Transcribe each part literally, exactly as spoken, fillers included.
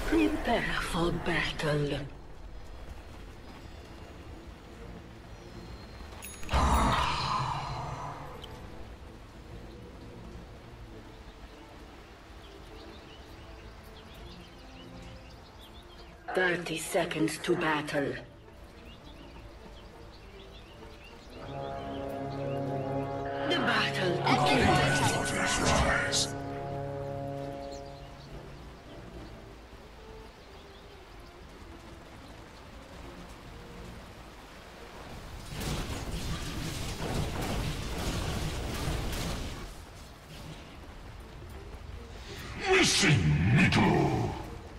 Prepare for battle. Thirty seconds to battle. The battle begins. Missing middle.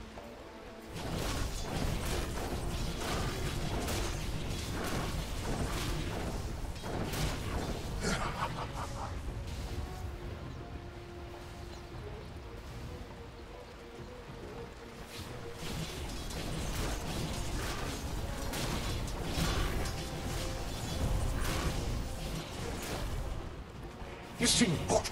Missing bottom.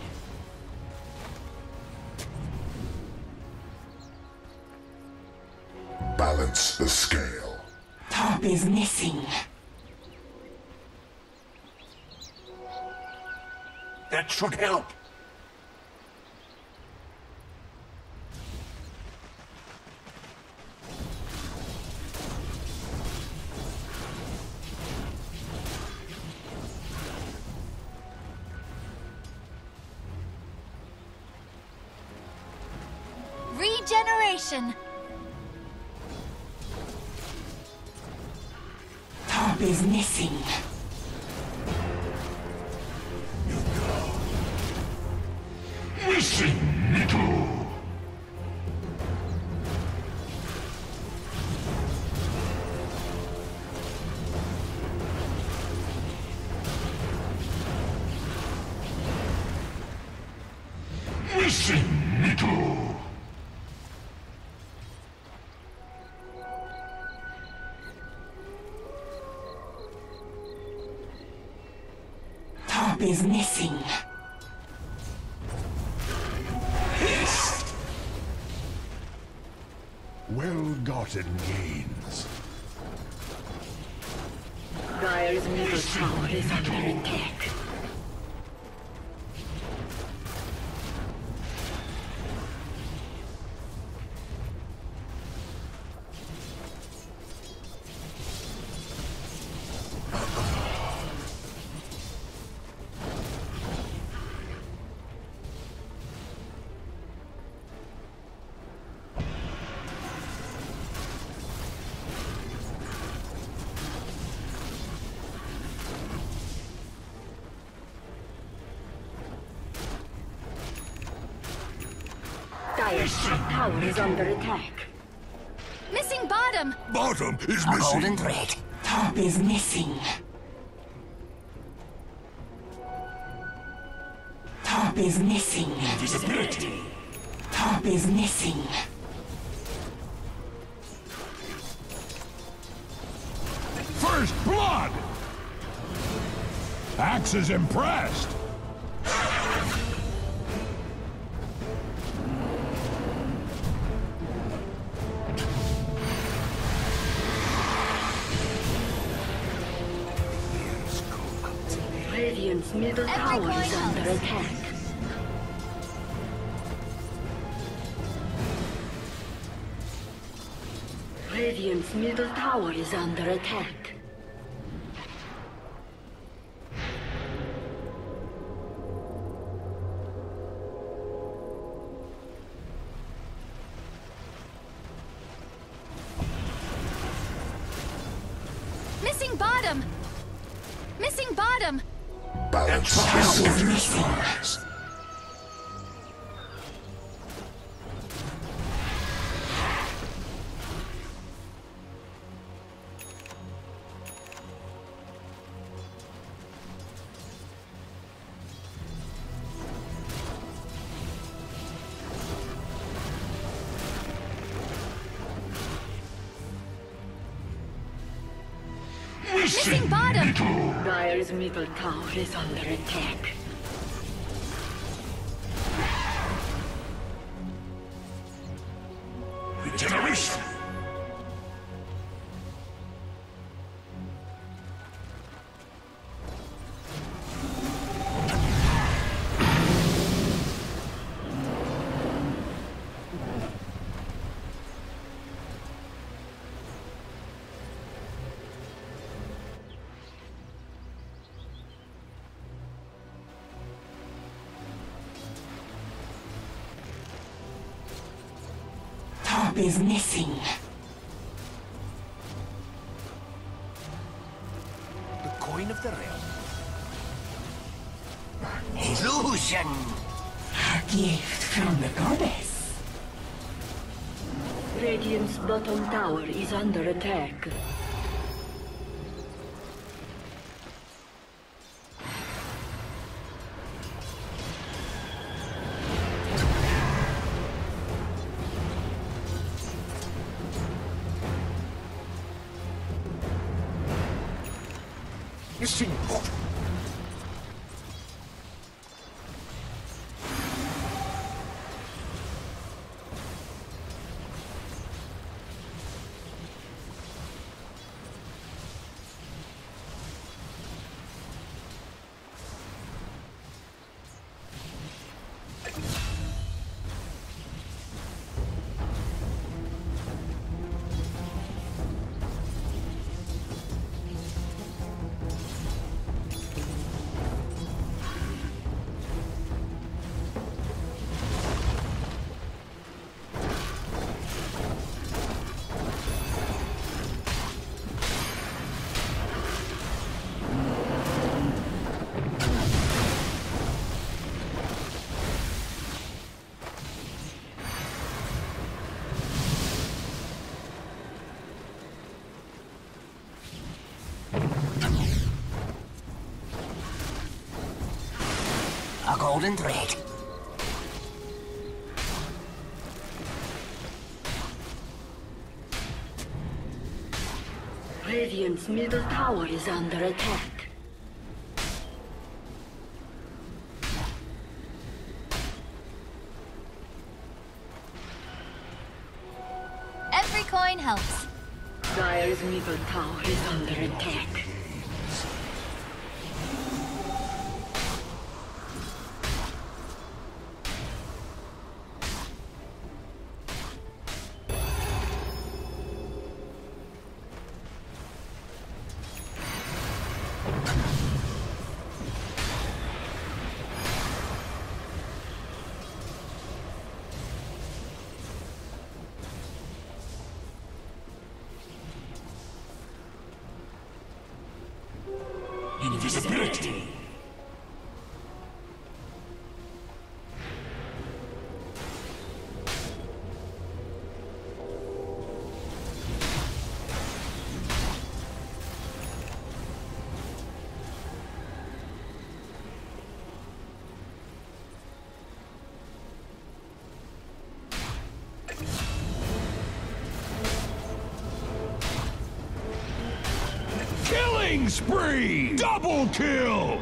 Balance the scale. Top is missing. That should help. Regeneration. Top is missing. Missing middle. Missing middle. Top is missing. Well-gotten gains. Dire's middle tower is under attack. Dire's top tower is under attack. Missing bottom. Bottom is A missing. golden thread. Top is missing. Top is missing. Invisibility. Top is missing. First blood. Axe is impressed. Radiant's middle tower is under attack. Radiant's middle tower is under attack. Missing bottom. Missing bottom. Balance Top is missing. Missing bottom. Dire's middle tower is under attack. Regeneration! Top is missing. The coin of the realm. Illusion! A gift from the goddess. Radiant's bottom tower is under attack. Missing bottom. A golden thread. Radiant's middle tower is under attack. Every coin helps. Dire's middle tower is under attack. Invisibility! Killing spree! Double kill!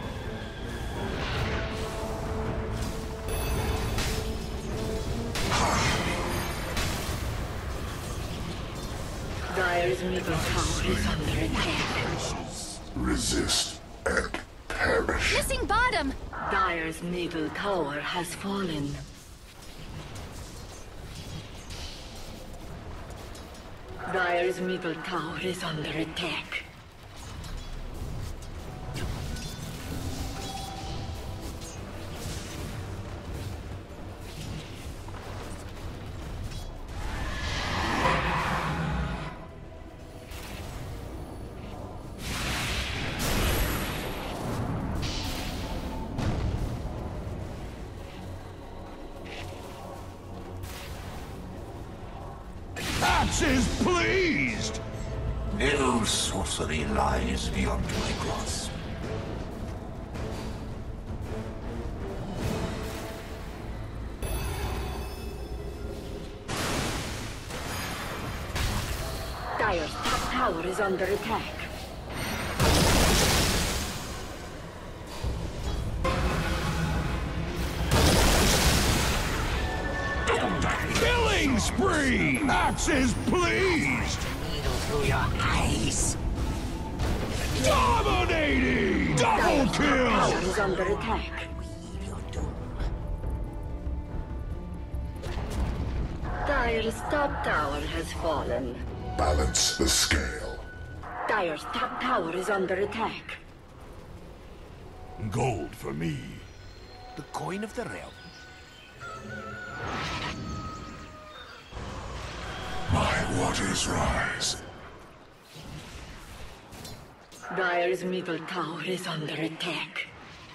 Dire's middle tower is under attack. Resist and perish. Missing bottom! Dire's middle tower has fallen. Dire's middle tower is under attack. That's is pleased! No sorcery lies beyond my grasp. Dire's top tower is under attack. Killing Killing spree! Axes pleased! Needle through your eyes. Dominating! Double kill! Tower is under attack. Your doom. Dire's top tower has fallen. Balance the scale. Dire's top tower is under attack. Gold for me. The coin of the realm. My waters rise. Dire's middle tower is under attack.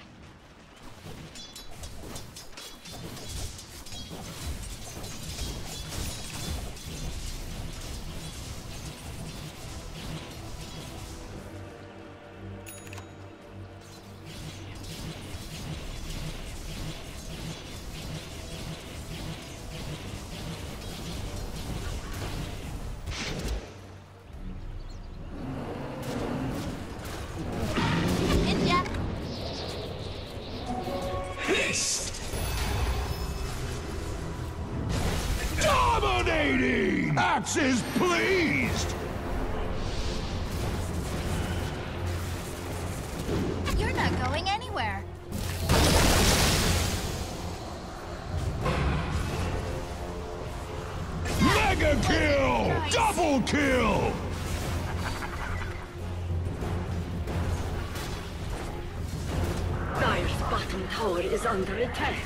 Ninja. Dominating! Axes pleased! You're not going anywhere. Mega kill! Nice. Double kill! Dire's bottom tower is under attack.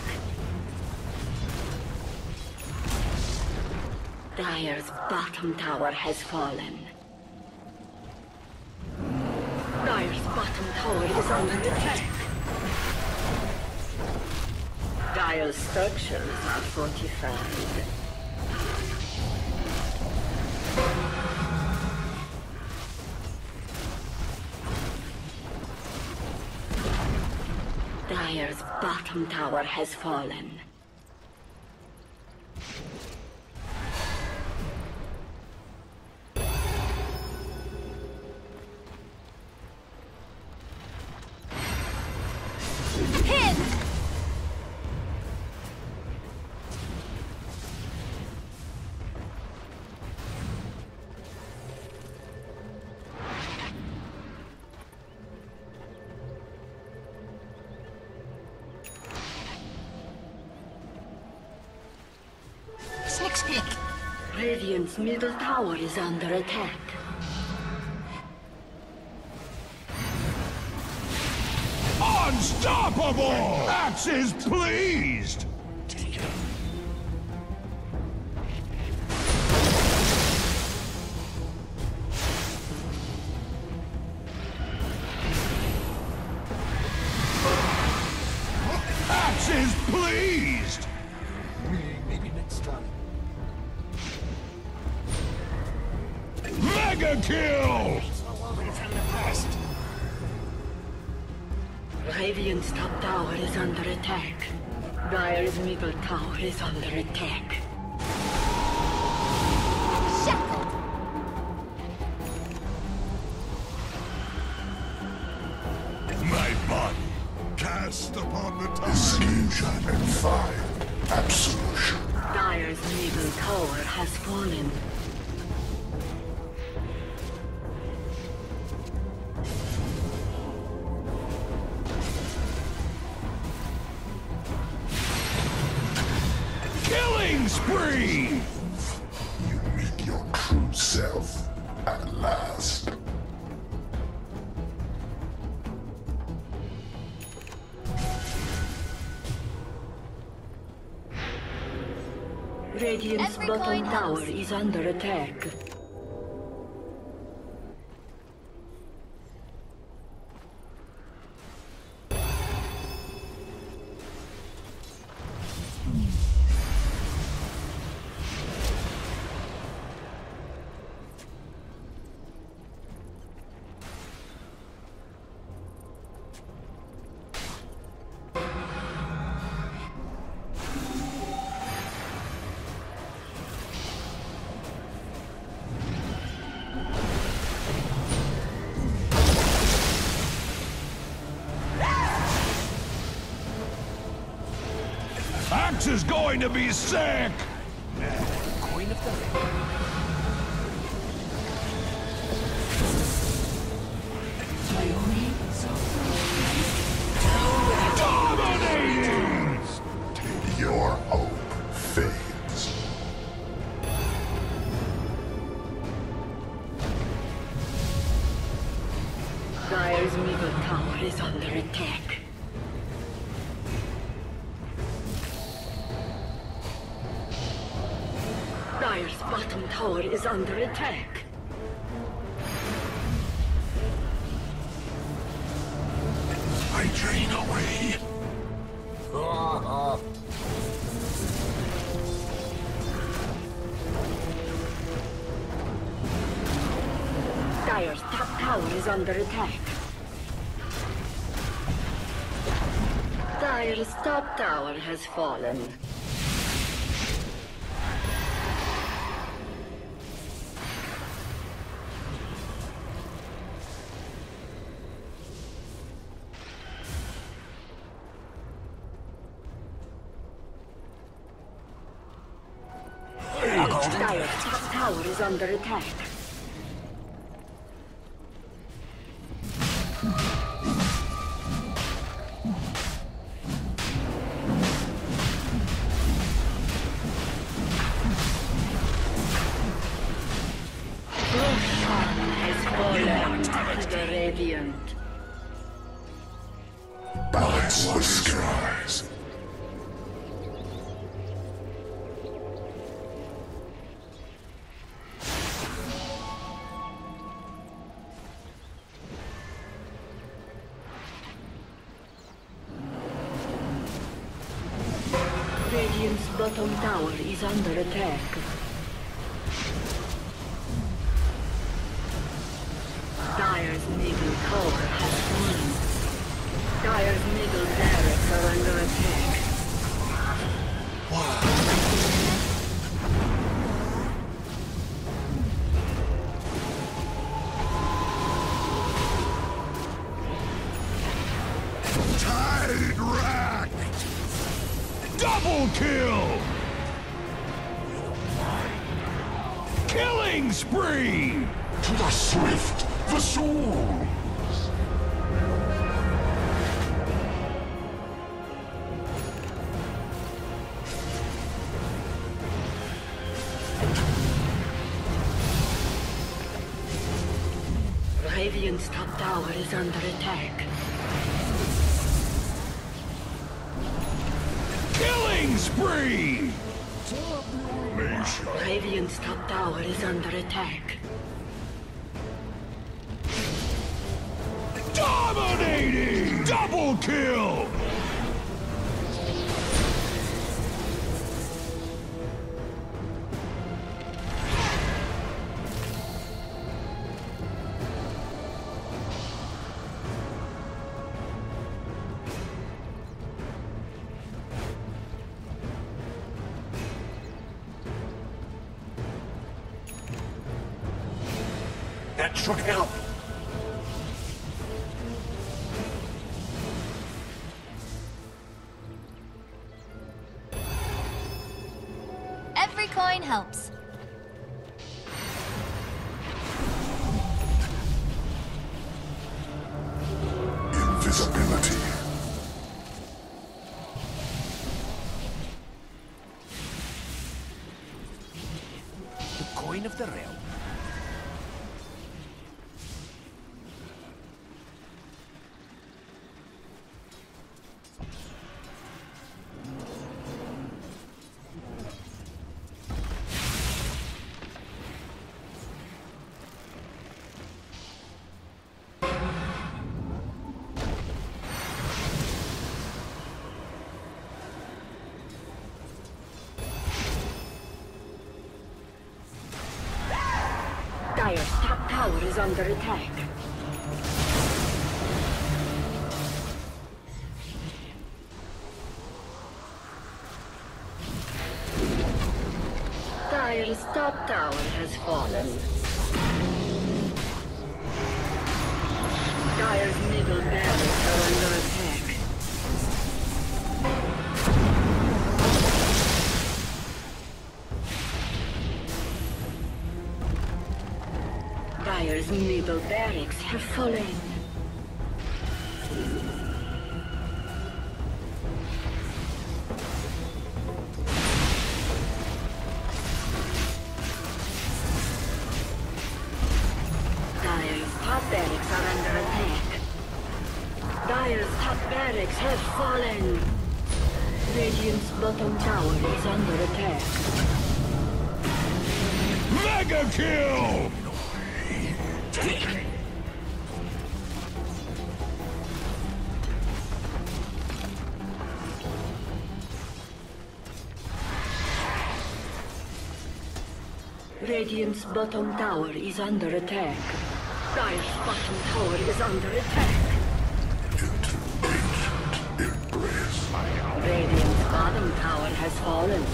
Dire's bottom tower has fallen. Dire's bottom tower is under attack. Dire's structures are fortified. Dire's bottom tower has fallen. Hit! Six pick. Radiant's middle tower is under attack. Unstoppable! Axes pleased! Axes pleased! Maybe next time. Mega kill! From the past. Radiant's top tower is under attack. Dire's middle tower is under attack. Shackled. My body cast upon the time. Disfusion and fire. Absolution. Dire's middle tower has fallen. Killing spree! You meet your true self at last. Radiant's Every bottom coin tower helps. is under attack. Axe is going to be sick! Dominating! Your hope fades. Dire's middle tower is under attack. Dire's bottom tower is under attack. I drain away. Dire's top tower is under attack. Dire's top tower has fallen. Dire's top tower is under attack. To the Radiant. Balance the skies. Radiant's bottom tower is under attack. Dire's middle tower has fallen. Dire's middle barracks are under attack. Tide racked! Double kill! Killing spree! To the swift, the soul! Radiant's top tower is under attack. Killing spree! Radiant's top tower is under attack. Dominating! Double kill! That should help. Every coin helps. Invisibility. The coin of the realm. Dire's top tower is under attack. Dire's top tower has fallen. Dire's middle barracks are under attack. Dire's middle barracks have fallen. Dire's top barracks are under attack. Dire's top barracks have fallen. Radiant's bottom tower is under attack. Mega kill! Radiant's bottom tower is under attack. Dire's bottom tower is under attack. Radiant's bottom tower has fallen.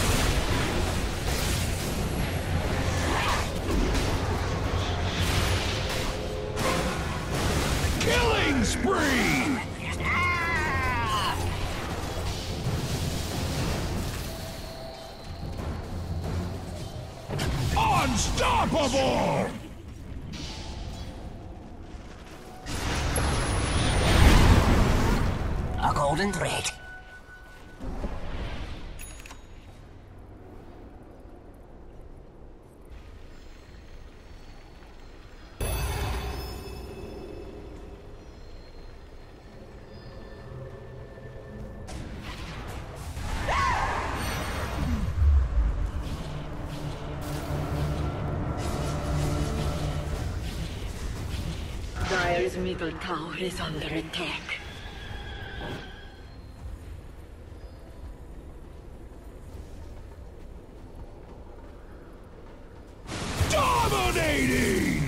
Killing spree! Unstoppable! A golden thread. Dire's middle tower is under attack. Dominating!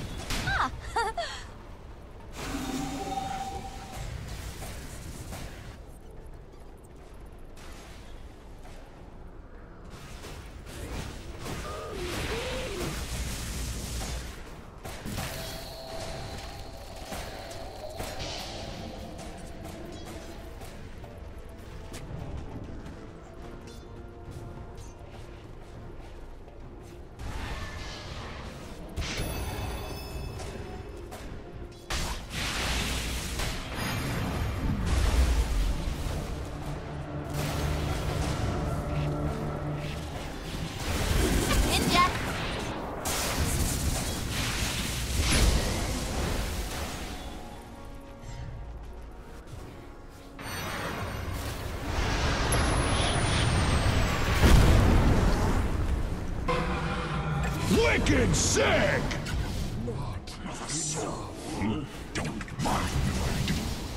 Wicked sick! Not so. Don't mind if I do.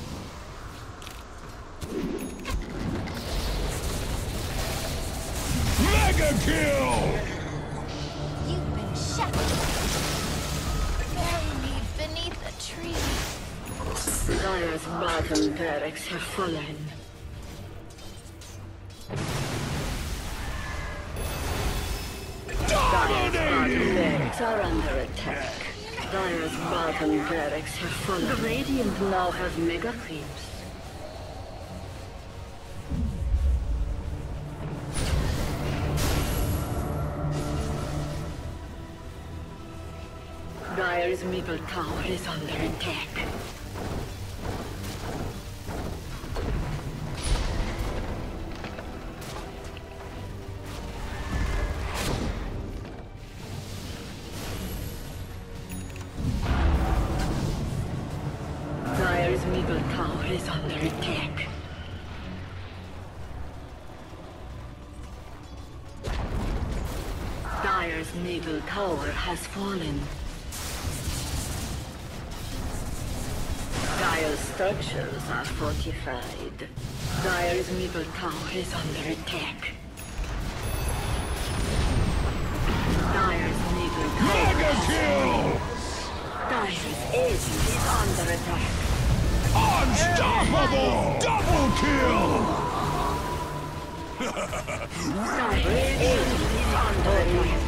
Mega kill! You've been shackled. Bury me beneath a tree. Dire's bottom barracks have fallen. Dire's bottom barracks are under attack. Dire's bottom barracks have fallen. The Radiant now have mega creeps. Dire's middle tower is under attack. Dire's middle tower is under attack. Dire's middle tower has fallen. Dire's structures are fortified. Dire's middle tower is under attack. Dire's middle tower Mega has kill! fallen. Dire's edge is under attack. Unstoppable! Double kill! Dire's edge is under attack.